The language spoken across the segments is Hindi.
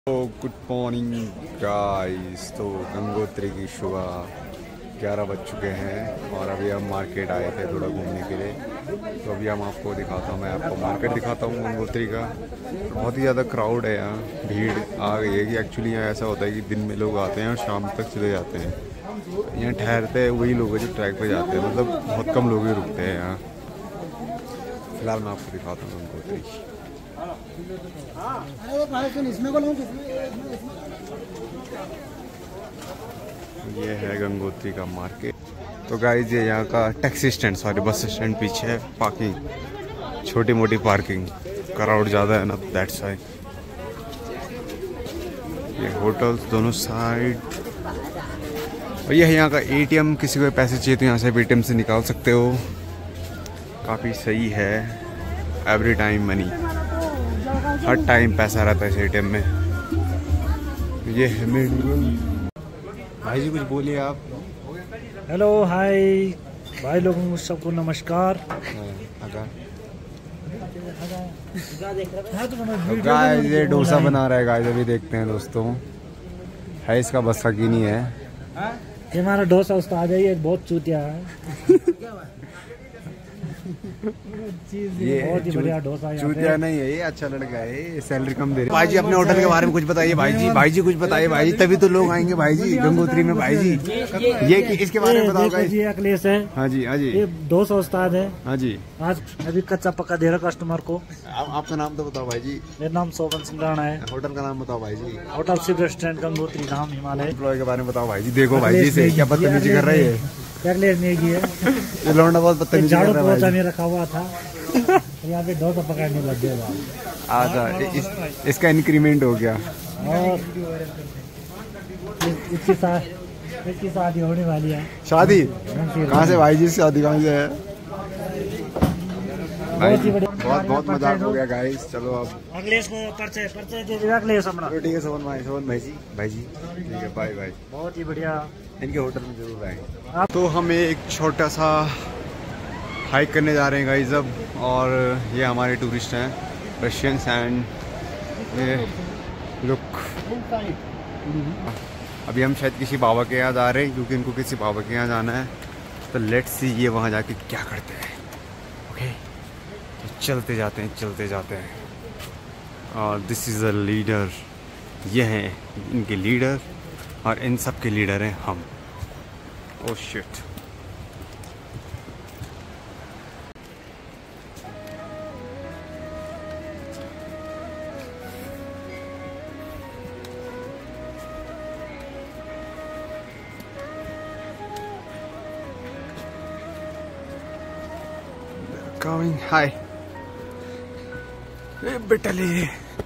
तो गुड मॉर्निंग गाइस। तो गंगोत्री की सुबह 11 बज चुके हैं और अभी हम मार्केट आए थे थोड़ा घूमने के लिए। तो अभी हम आपको दिखाता हूँ, मैं आपको मार्केट दिखाता हूँ गंगोत्री का। बहुत ही ज़्यादा क्राउड है यहाँ, भीड़ आ गई है कि एक्चुअली यहाँ ऐसा होता है कि दिन में लोग आते हैं और शाम तक चले जाते हैं। यहाँ ठहरते हैं वही लोग हैं जो ट्रैक पे जाते हैं, मतलब बहुत कम लोग ही रुकते हैं यहाँ। फिलहाल मैं आपको दिखाता हूँ गंगोत्री। ये है गंगोत्री का मार्केट। तो गाइस ये यहाँ का taxi stand, sorry bus stand पीछे है, पार्किंग छोटी मोटी पार्किंग, क्राउड ज़्यादा है ना, दैट्स व्हाई। ये होटल्स दोनों साइड। और ये है यहाँ का एटीएम, किसी को पैसे चाहिए तो यहाँ से एटीएम से निकाल सकते हो। काफ़ी सही है, एवरी टाइम मनी, हर टाइम पैसा रहता है इस एटीएम में। ये है भाई जी, कुछ बोलिए आप। हेलो हाय भाई लोगों को सबको नमस्कार। गाइस ये डोसा बना रहा है गाइस, अभी देखते हैं दोस्तों। है इसका बस की नहीं है ये हमारा डोसा उस्ताद है, ये बहुत चूतिया है। ये बहुत ही बढ़िया डोसा, चूतिया नहीं है, ये अच्छा लड़का है, ये सैलरी कम दे रहे। भाई जी अपने होटल के बारे में कुछ बताइए भाई जी। भाई जी कुछ बताइए भाई जी, तभी तो लोग आएंगे भाई जी गंगोत्री में। भाई जी ये इसके बारे में बताओ गाइस। ये अखिलेश है। हाँ जी हाँ जी। ये डोसा उस्ताद है। हाँ जी। आज अभी कच्चा पक्का दे रहा कस्टमर को। आपका नाम तो बताओ भाई जी। मेरा नाम सोबन सिंह राणा है। होटल का नाम बताओ भाई जी। Hotel Shiv restaurant Gangotri Dham Himalaya. Employ के बारे में बताओ भाई जी। देखो भाई जी से क्या बदतमीजी कर रहे हैं। अखिलेश नेगी है, ये लौंडा बहुत बदतमीजी कर झाड़ू रहा पोछा है। में रखा हुआ था, यहाँ पे डोसा पकड़ने लग गया। अच्छा इसका इंक्रीमेंट हो गया। और इसकी शादी होने वाली है। शादी कहाँ से भाई जी, शादी कहाँ से है भाई जी? बहुत बहुत मजाक हो गया गाइस। चलो अब अखिलेश को परिचय दे देगा अखिलेश अपना। ठीक है सोहन भाई जी ठीक है, बाय बाय। बहुत ही बढ़िया, इनके होटल में जरूर आए। तो हम एक छोटा सा हाइक करने जा रहे हैं गाइस अब, और ये हमारे टूरिस्ट हैं रशियंस एंड ये लुक। अभी हम शायद किसी बाबा के यहाँ जा रहे हैं, क्योंकि इनको किसी बाबा के यहाँ जाना है। तो लेट्स सी ये वहाँ जाके क्या करते हैं। ओके तो चलते जाते हैं। और दिस इज़ अ लीडर, ये हैं इनके लीडर और इन सब के लीडर हैं हम। Oh shit. Coming, hi. बेटली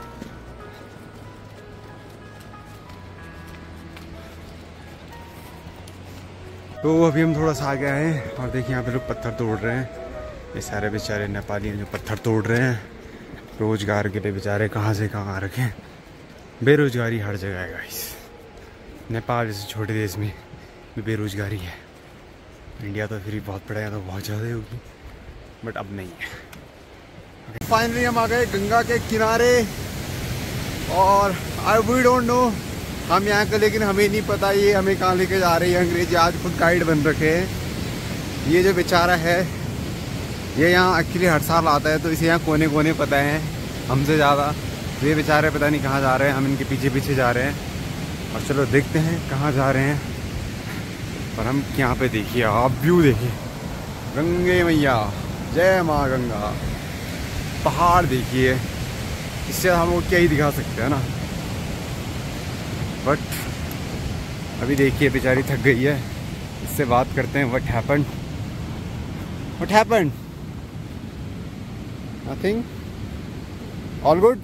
तो अभी हम थोड़ा सा आ गया है और देखिए यहाँ पे लोग पत्थर तोड़ रहे हैं। ये सारे बेचारे नेपाली हैं जो पत्थर तोड़ रहे हैं रोजगार के लिए। बेचारे कहाँ से कहाँ आ रखे हैं। बेरोजगारी हर जगह है गाइस। नेपाल जैसे छोटे देश में भी बेरोजगारी है। इंडिया तो फिर बहुत बड़ा है, तो बहुत ज़्यादा होगी, बट अब नहीं है। फाइनली हम आ गए गंगा के किनारे और वी डोंट नो हम यहाँ का, लेकिन हमें नहीं पता ये हमें कहाँ लेके जा रही है। अंग्रेजी आज खुद गाइड बन रखे हैं। ये जो बेचारा है ये यहाँ एक्चुअली हर साल आता है, तो इसे यहाँ कोने कोने पता है हमसे ज़्यादा। ये बेचारे पता नहीं कहाँ जा रहे हैं, हम इनके पीछे पीछे जा रहे हैं। और चलो देखते हैं कहाँ जा रहे हैं। और हम यहाँ पे देखिए, आप व्यू देखिए, गंगे मैया जय माँ गंगा। पहाड़ देखिए, इससे हम लोग क्या ही दिखा सकते हैं ना। बट अभी देखिए बेचारी थक गई है, इससे बात करते हैं। What happened? Nothing, all good.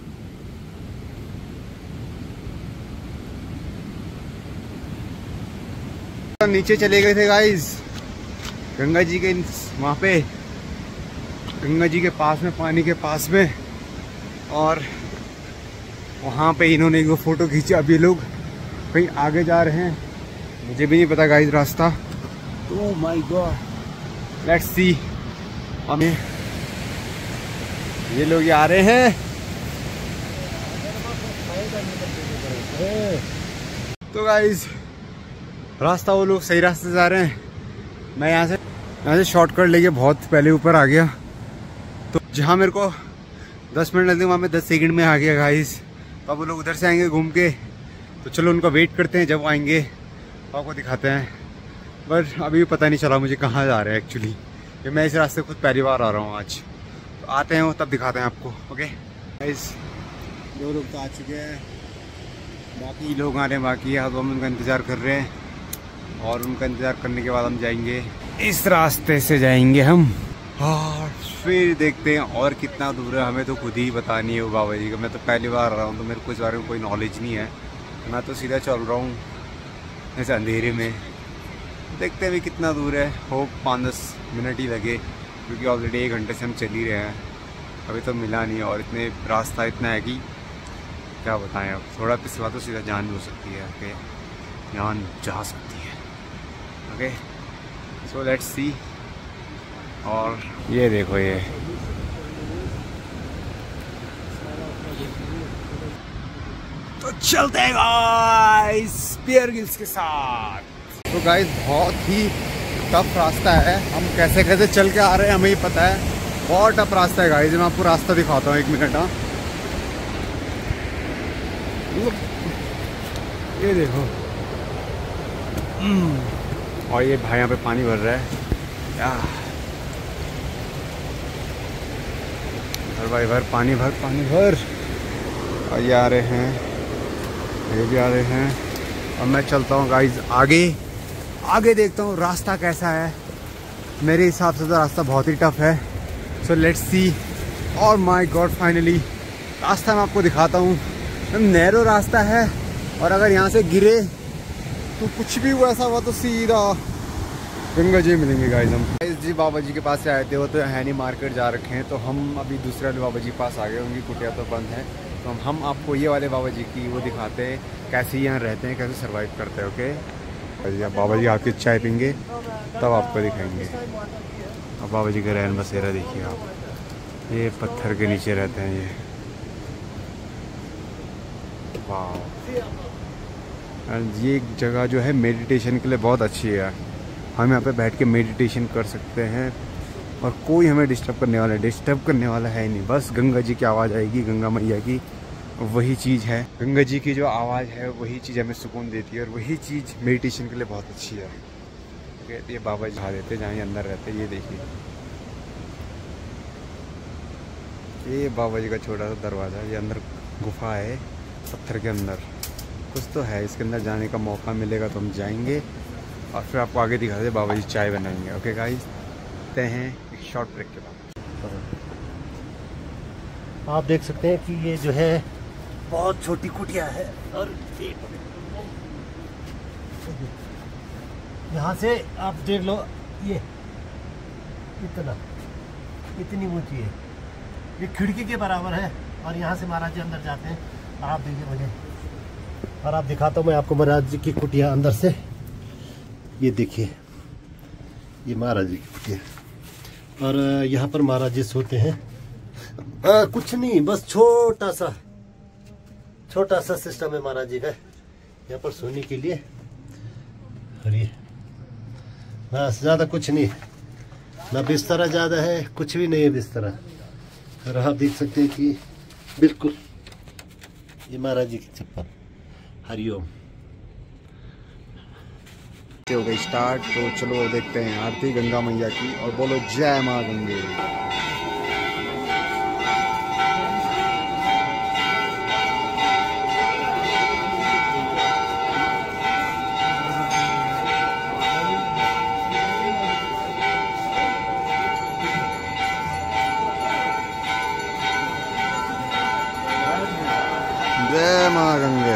नीचे चले गए थे गाइस गंगा जी के वहाँ पे, गंगा जी के पास में, पानी के पास में। और वहाँ पे इन्होंने एक फोटो खींचा। अभी लोग कहीं आगे जा रहे हैं, मुझे भी नहीं पता गाइस रास्ता। Oh my god, let's see. हमें ये लोग आ रहे हैं। तो गाइस रास्ता वो लोग सही रास्ते से जा रहे हैं, मैं यहाँ से शॉर्टकट लेके बहुत पहले ऊपर आ गया। तो जहाँ मेरे को 10 मिनट लगते वहाँ में 10 सेकंड में आ गया गाइस। तो अब वो लोग उधर से आएंगे घूम के, तो चलो उनका वेट करते हैं, जब वो आएंगे तो आपको दिखाते हैं। बट अभी भी पता नहीं चला मुझे कहाँ जा रहे हैं एक्चुअली, कि मैं इस रास्ते खुद पहली बार आ रहा हूँ आज। तो आते हैं वो तब दिखाते हैं आपको। ओके गाइस, दो लोग तो आ चुके हैं, बाकी लोग आ रहे हैं बाकी। अब हम उनका इंतज़ार कर रहे हैं और उनका इंतज़ार करने के बाद हम जाएंगे, इस रास्ते से जाएंगे हम और फिर देखते हैं और कितना दूर है। हमें तो खुद ही पता नहीं है वो बाबा जी का, मैं तो पहली बार आ रहा हूँ तो मेरे को इस बारे में कोई नॉलेज नहीं है। मैं तो सीधा चल रहा हूँ ऐसे अंधेरे में, देखते हैं अभी कितना दूर है। होप 5-10 मिनट ही लगे, क्योंकि ऑलरेडी 1 घंटे से हम चल ही रहे हैं, अभी तो मिला नहीं। और इतने रास्ता इतना है कि क्या बताएं, अब थोड़ा पिछला तो सीधा जान भी हो सकती है। ओके, जान जा सकती है। Okay so let's see. और ये देखो, ये तो चलते हैं गाइस बियर ग्रिल्स के साथ। तो गाइस बहुत ही टफ रास्ता है, हम कैसे कैसे चल के आ रहे हैं हमें ही पता है। बहुत टफ रास्ता है गाइस, मैं आपको रास्ता दिखाता हूँ 1 मिनट। हाँ ये देखो, और ये भाई यहाँ पे पानी भर रहा है। भर भाई भर, पानी भर, पानी भर। और ये आ रहे हैं, ये भी आ रहे हैं। और मैं चलता हूँ गाइस आगे, आगे देखता हूँ रास्ता कैसा है। मेरे हिसाब से तो रास्ता बहुत ही टफ है। So let's see. और माय गॉड, फाइनली रास्ता मैं आपको दिखाता हूँ। नैरो रास्ता है और अगर यहाँ से गिरे तो कुछ भी हुआ ऐसा हुआ तो सीधा गंगा जी मिलेंगे गाइस। हम गाइस जी बाबा जी के पास से आए थे, वो तो हैनी मार्केट जा रखे हैं, तो हम अभी दूसरे वाले बाबा जी के पास आ गए। उनकी कुटिया तो बंद है, तो हम आपको ये वाले बाबा जी की वो दिखाते हैं, कैसे यहाँ रहते हैं, कैसे सर्वाइव करते हैं। ओके बाबा जी आपकी चाय पीएंगे तब आपको दिखाएंगे। अब बाबा जी का रहन बसेरा देखिए आप, ये पत्थर के नीचे रहते हैं ये। वाह, ये जगह जो है मेडिटेशन के लिए बहुत अच्छी है। हम यहाँ पे बैठ के मेडिटेशन कर सकते हैं और कोई हमें डिस्टर्ब करने वाला है ही नहीं। बस गंगा जी की आवाज़ आएगी, गंगा मैया की, वही चीज़ है। गंगा जी की जो आवाज़ है वही चीज़ हमें सुकून देती है और वही चीज़ मेडिटेशन के लिए बहुत अच्छी है। ये बाबा जी दिखा देते जहाँ ये अंदर रहते हैं। ये देखिए, ये बाबा जी का छोटा सा दरवाज़ा, ये अंदर गुफा है पत्थर के अंदर, कुछ तो है। इसके अंदर जाने का मौका मिलेगा तो हम जाएंगे और फिर आपको आगे दिखाते हैं बाबा जी चाय बनाएंगे। ओके गाइस, देखते हैं एक शॉर्ट ब्रेक के बाद। आप देख सकते हैं कि ये जो है बहुत छोटी कुटिया है और यहाँ से आप देख लो, ये इतनी ऊंची है, ये खिड़की के बराबर है। और यहाँ से महाराज जी अंदर जाते हैं। आप देखिए मुझे, और आप दिखाता हूँ मैं आपको महाराज जी की कुटिया अंदर से। ये देखिए, ये महाराज जी की कुटिया, और यहाँ पर महाराज जी सोते हैं। कुछ नहीं, बस छोटा सा सिस्टम है महाराज जी का यहाँ पर सोने के लिए। और ये बस, ज्यादा कुछ नहीं, ना बिस्तरा ज्यादा है, कुछ भी नहीं है बिस्तरा। और आप देख सकते हैं कि बिल्कुल ये महाराज जी की चप्पल। हरिओम। हो गई स्टार्ट, तो चलो देखते हैं आरती गंगा मैया की, और बोलो जय माँ गंगे। जय माँ गंगे।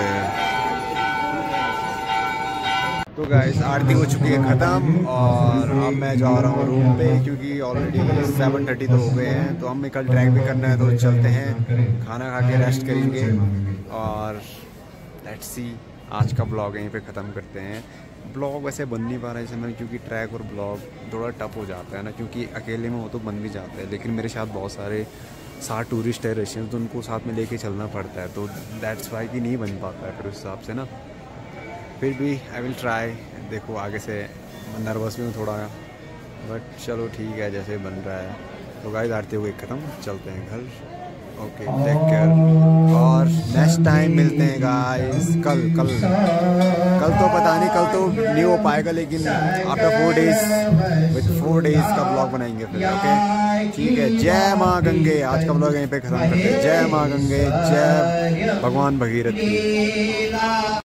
तो गाइस आरती हो चुकी है ख़त्म और अब मैं जा रहा हूँ रूम पे, क्योंकि ऑलरेडी 7:30 तो हो गए हैं। तो हमें कल ट्रैक भी करना है, तो चलते हैं, खाना खा के रेस्ट करेंगे। और लेट्स सी, आज का ब्लॉग यहीं पे ख़त्म करते हैं। ब्लॉग वैसे बन नहीं पा रहा है इस समय, क्योंकि ट्रैक और ब्लॉग थोड़ा टफ हो जाता है ना, क्योंकि अकेले में हो तो बन भी जाता है, लेकिन मेरे साथ बहुत सारे 60 टूरिस्ट है रशियन, तो उनको साथ में लेके चलना पड़ता है, तो दैट्स वाई कि नहीं बन पाता है फिर उस हिसाब से ना। फिर भी आई विल ट्राई। देखो आगे से नर्वस भी हूँ थोड़ा, बट चलो ठीक है जैसे बन रहा है। तो गाइस आरती हुए ख़त्म, चलते हैं घर। ओके टेक केयर, और नेक्स्ट टाइम मिलते हैं गाइस। कल तो पता नहीं, कल तो नहीं हो पाएगा, लेकिन आफ्टर 4 डेज विद 4 डेज का ब्लॉग बनाएंगे फिर। ओके ठीक है। जय माँ गंगे। आज का ब्लॉग यहीं पे ख़त्म करते हैं। जय माँ गंगे, जय भगवान भगीरथ।